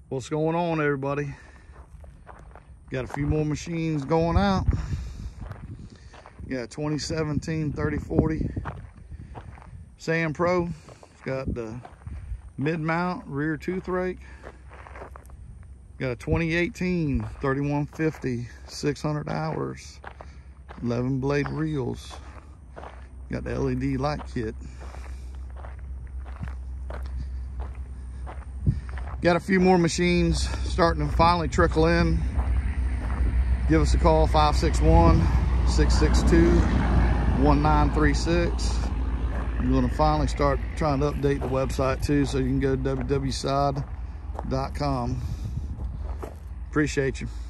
What's going on, everybody? Got a few more machines going out. Got 2017 3040 Sand Pro. It's got the mid mount rear tooth rake. Got a 2018 3150 600 hours 11 blade reels. Got the LED light kit. Got a few more machines starting to finally trickle in. Give us a call, 561-662-1936. I'm going to finally start trying to update the website too, so you can go to www.sod.com. Appreciate you.